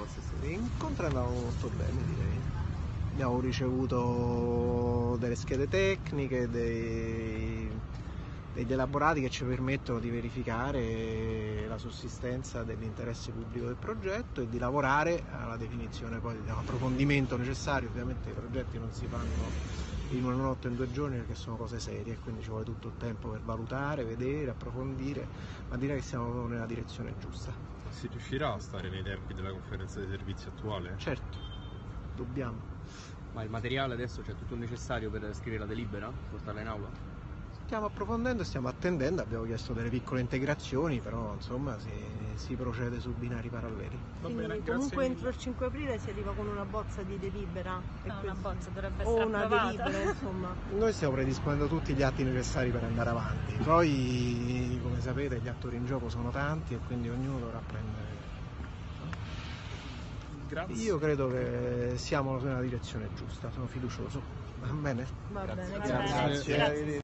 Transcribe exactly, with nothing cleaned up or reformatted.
sì, sì. L'incontro è andato molto bene, direi. Abbiamo ricevuto delle schede tecniche, dei, degli elaborati che ci permettono di verificare la sussistenza dell'interesse pubblico del progetto e di lavorare alla definizione poi dell'approfondimento necessario. Ovviamente i progetti non si fanno in una notte o in due giorni perché sono cose serie, quindi ci vuole tutto il tempo per valutare, vedere, approfondire, ma direi che siamo nella direzione giusta. Si riuscirà a stare nei tempi della conferenza dei servizi attuale? Certo, dobbiamo. Ma il materiale adesso c'è tutto il necessario per scrivere la delibera, portarla in aula? Stiamo approfondendo, stiamo attendendo, abbiamo chiesto delle piccole integrazioni, però insomma si, si procede su binari paralleli. Quindi bene, comunque entro il cinque aprile si arriva con una bozza di delibera. No, una bozza dovrebbe o essere una approvata. delibera, insomma. Noi stiamo predisponendo tutti gli atti necessari per andare avanti, poi come sapete gli attori in gioco sono tanti e quindi ognuno dovrà prendere. Grazie. Io credo che siamo nella direzione giusta, sono fiducioso. Va bene? Va bene, Grazie. grazie. Grazie.